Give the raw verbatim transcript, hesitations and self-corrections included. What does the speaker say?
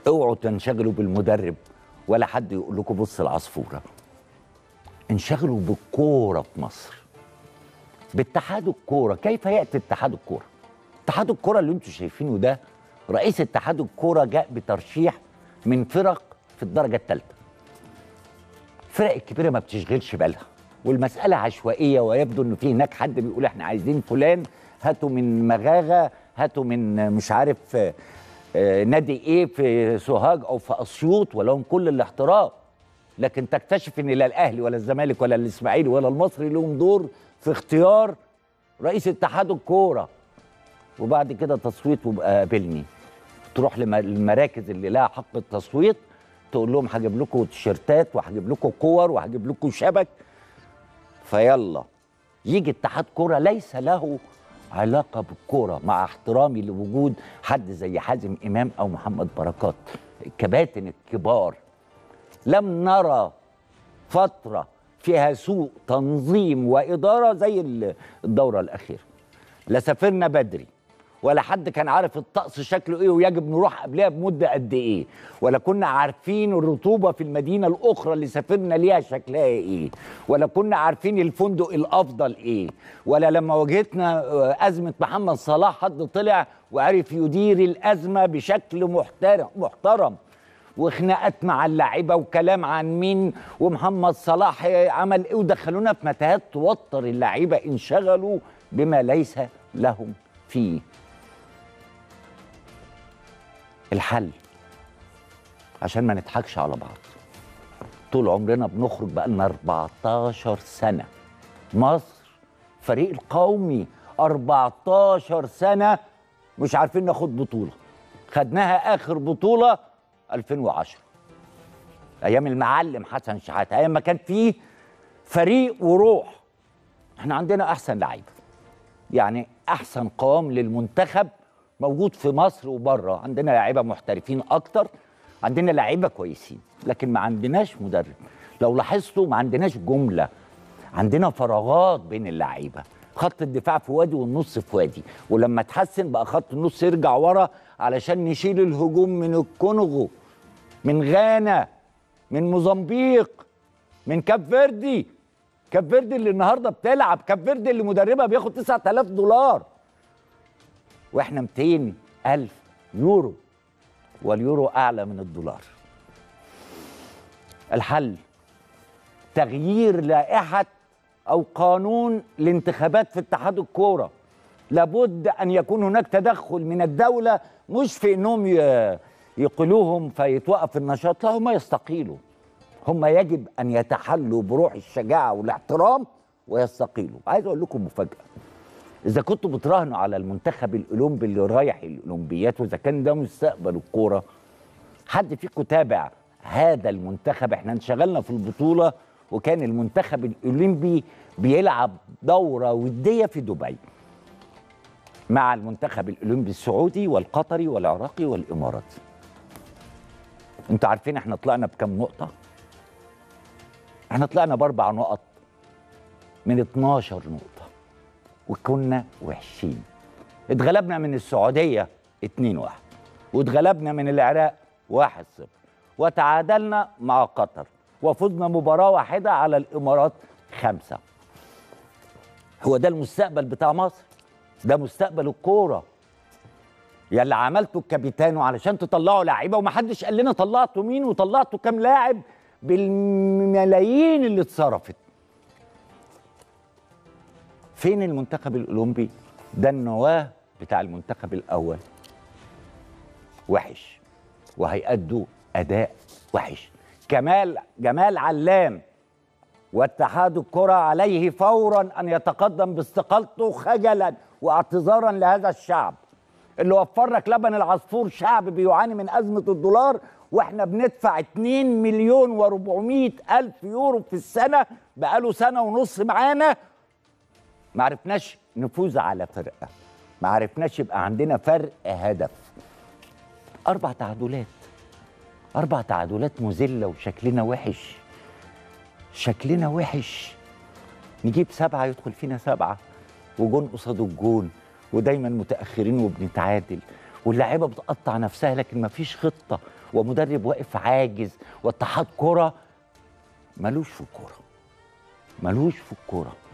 اوعوا تنشغلوا بالمدرب ولا حد يقول لكم بص العصفوره. انشغلوا بالكوره في مصر، باتحاد الكوره. كيف ياتي اتحاد الكوره؟ اتحاد الكوره اللي انتم شايفينه ده، رئيس اتحاد الكوره جاء بترشيح من فرق في الدرجه الثالثه. الفرق الكبيره ما بتشغلش بالها، والمساله عشوائيه، ويبدو انه في هناك حد بيقول احنا عايزين فلان، هاتوا من مغاغه، هاتوا من مش عارف آه نادي ايه في سوهاج او في اسيوط، ولهم كل الاحترام. لكن تكتشف ان لا الاهلي ولا الزمالك ولا الاسماعيلي ولا المصري لهم دور في اختيار رئيس اتحاد الكوره. وبعد كده تصويت وبقى قابلني، تروح للمراكز اللي لها حق التصويت تقول لهم هجيب لكم تيشيرتات وهجيب لكم كور وهجيب لكم شبك. فيلا يجي اتحاد كوره ليس له علاقه بالكوره، مع احترامي لوجود حد زي حازم امام او محمد بركات، الكباتن الكبار. لم نرى فتره فيها سوء تنظيم واداره زي الدوره الاخيره. لا سافرنا بدري، ولا حد كان عارف الطقس شكله ايه ويجب نروح قبلها بمده قد ايه، ولا كنا عارفين الرطوبه في المدينه الاخرى اللي سافرنا ليها شكلها ايه، ولا كنا عارفين الفندق الافضل ايه، ولا لما واجهتنا ازمه محمد صلاح حد طلع وعرف يدير الازمه بشكل محترم محترم وخناقات مع اللاعيبه وكلام عن مين ومحمد صلاح عمل ايه، ودخلونا في متاهات توتر اللاعيبه، انشغلوا بما ليس لهم فيه. الحل عشان ما نضحكش على بعض، طول عمرنا بنخرج بقالنا أربعتاشر سنة. مصر فريق القومي أربعتاشر سنة مش عارفين ناخد بطولة. خدناها آخر بطولة ألفين وعشرة أيام المعلم حسن شحاتة، أيام ما كان فيه فريق وروح. احنا عندنا أحسن لعيبة، يعني أحسن قوام للمنتخب موجود في مصر وبره. عندنا لعيبه محترفين اكتر، عندنا لعيبه كويسين، لكن ما عندناش مدرب. لو لاحظتوا ما عندناش جمله، عندنا فراغات بين اللعيبه. خط الدفاع في وادي والنص في وادي، ولما تحسن بقى خط النص يرجع ورا علشان نشيل الهجوم من الكونغو، من غانا، من موزمبيق، من كاب فيردي. كاب فيردي اللي النهارده بتلعب، كاب فيردي اللي مدربها بياخد تسعة آلاف دولار واحنا مئتين ألف يورو، واليورو أعلى من الدولار. الحل تغيير لائحة أو قانون الانتخابات في اتحاد الكورة. لابد أن يكون هناك تدخل من الدولة، مش في أنهم يقلوهم فيتوقف النشاط، لا، هم يستقيلوا. هم يجب أن يتحلوا بروح الشجاعة والاحترام ويستقيلوا. عايز أقول لكم مفاجأة، إذا كنتوا بتراهنوا على المنتخب الأولمبي اللي رايح الأولمبيات، وإذا كان ده مستقبل الكورة، حد فيكم تابع هذا المنتخب؟ احنا انشغلنا في البطولة، وكان المنتخب الأولمبي بيلعب دورة ودية في دبي مع المنتخب الأولمبي السعودي والقطري والعراقي والإماراتي. انتوا عارفين احنا طلعنا بكم نقطة؟ احنا طلعنا بأربع نقط من اتناشر نقطة، وكنا وحشين. اتغلبنا من السعودية اتنين واحد، واتغلبنا من العراق واحد صفر، وتعادلنا مع قطر، وفزنا مباراة واحدة على الإمارات خمسة. هو ده المستقبل بتاع مصر؟ ده مستقبل الكورة؟ يا اللي عملتوا الكابيتانو علشان تطلعوا لعيبة، ومحدش قال لنا طلعتوا مين وطلعتوا كام لاعب بالملايين اللي اتصرفت. فين المنتخب الأولمبي؟ ده النواه بتاع المنتخب الأول وحش، وهيأدوا أداء وحش. كمال جمال علام واتحاد الكرة عليه فورا أن يتقدم باستقالته خجلا واعتذارا لهذا الشعب اللي وفر لك لبن العصفور. شعب بيعاني من أزمة الدولار، واحنا بندفع اتنين مليون واربعمائة ألف يورو في السنة، بقاله سنة ونص معانا ما عرفناش نفوز على فرقة، ما عرفناش يبقى عندنا فرق هدف. أربع تعادلات، أربع تعادلات مذلة، وشكلنا وحش، شكلنا وحش. نجيب سبعة يدخل فينا سبعة، وجون قصاد الجون، ودايما متأخرين وبنتعادل، واللاعيبة بتقطع نفسها، لكن ما فيش خطة ومدرب واقف عاجز، واتحاد كره ملوش في الكوره، ملوش في الكوره.